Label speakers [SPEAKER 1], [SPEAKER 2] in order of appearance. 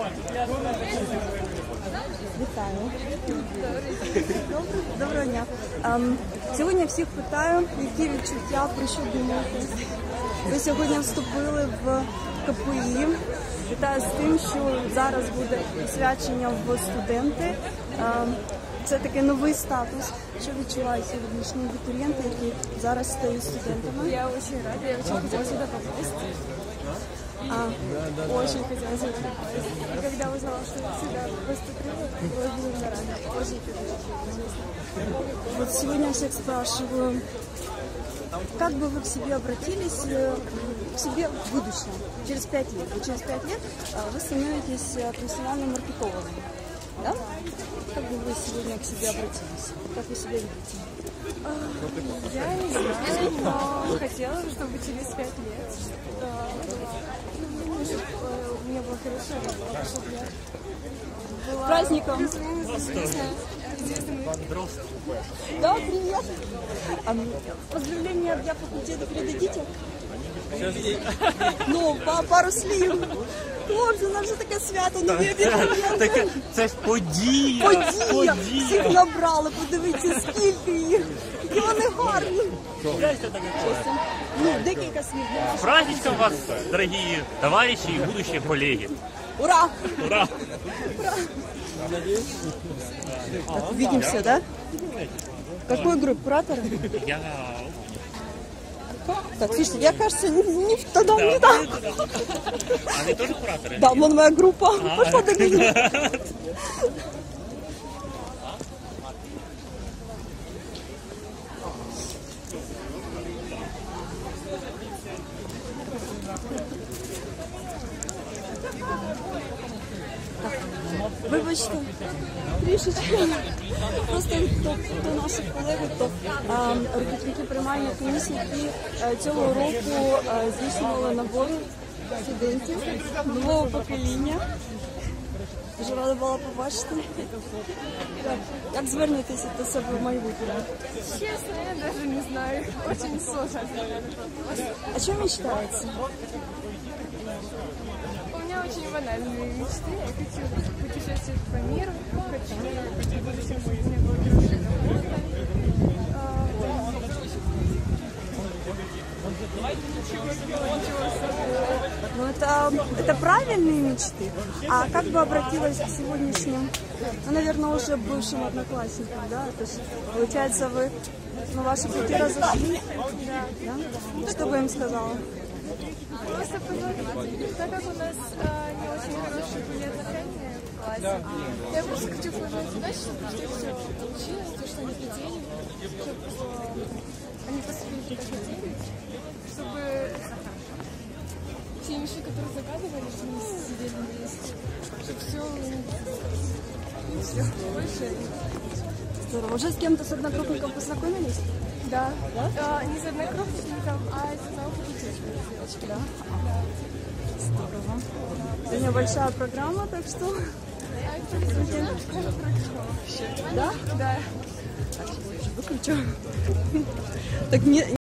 [SPEAKER 1] Вітаю. Доброго дня. Сьогодні всіх питаю, які відчуття, про що думаєте. Ви сьогодні вступили в КПІ. Вітаю з тим, що зараз буде свячення в студенти. Це такий новий статус. Що відчувають сьогоднішні абітурієнти, які зараз стають студентами?
[SPEAKER 2] Я очень рада, я очень хотела сюда попасть. Очень хотела сюда попасть. И когда узнала, что сюда поступила, была безумно рада. Очень хотела, честно.
[SPEAKER 1] Вот сегодня всех спрашиваю, как бы вы к себе обратились, к себе в будущем, через 5 лет? И через 5 лет вы становитесь профессиональным маркетологом, да? Как бы вы сегодня к себе обратились? Как вы себя видите?
[SPEAKER 2] Я не знаю, но хотела, чтобы через 5 лет у меня была хорошая работа, чтобы я была...
[SPEAKER 1] С праздником! Да, привет! Поздравления от я факультета передадите? Ну, пару слів. Хлопці, у нас вже таке свято, нові абітурієнти.
[SPEAKER 3] Це ж подія.
[SPEAKER 1] Подія! Всіх набрали, подивіться, скільки їх. Які вони гарні. Ну, декілька слів для наших.
[SPEAKER 3] С праздником вас, дорогие товарищи и будущие коллеги.
[SPEAKER 1] Ура!
[SPEAKER 3] Ура!
[SPEAKER 1] Так, увидимся, да? Какой группы? Куратора?
[SPEAKER 3] Я...
[SPEAKER 1] Так, слушайте, я, кажется, тогда не так.
[SPEAKER 3] А вы тоже кураторы?
[SPEAKER 1] Да, вон моя группа. Пошла до меня. Вибачте, трішечки. Просто до наших колег, то робітники приймальної комісії, які цього року здійснювали набор студентів нового покоління. Дуже рада була побачити. Як звернетеся до себе в майбутньому?
[SPEAKER 2] Честно, я даже не знаю. Очень сложно.
[SPEAKER 1] О чем мечтаете?
[SPEAKER 2] У меня очень банальные мечты. Я хочу путешествовать по миру, хочу в будущем у меня была
[SPEAKER 1] Ну, это правильные мечты. А как бы обратилась к сегодняшним, ну, наверное, уже бывшим одноклассникам, да? То есть, получается, вы, ну, ваши пути разошлись, да? Что бы им сказала?
[SPEAKER 2] Просто позвонить, так как у нас не очень хорошие были отношения в классе. Я просто хочу пожелать удачи, чтобы у всех все получилось, то, что они хотели, чтобы они поступили куда хотели, чтобы те мечты, которые загадывали, что мы сидели вместе, чтобы все больше.
[SPEAKER 1] Здорово. Уже с кем-то с одногруппником познакомились?
[SPEAKER 2] Да. Не с однокрупником, а с одного факультета девочки.
[SPEAKER 1] Да? Здорово. Сегодня большая программа, так что... Да?
[SPEAKER 2] Да.
[SPEAKER 1] Так, выключу. Так не...